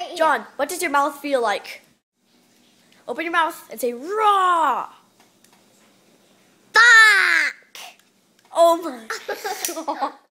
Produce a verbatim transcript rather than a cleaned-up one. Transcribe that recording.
John, what does your mouth feel like? Open your mouth and say raw. Fuck! Oh my God.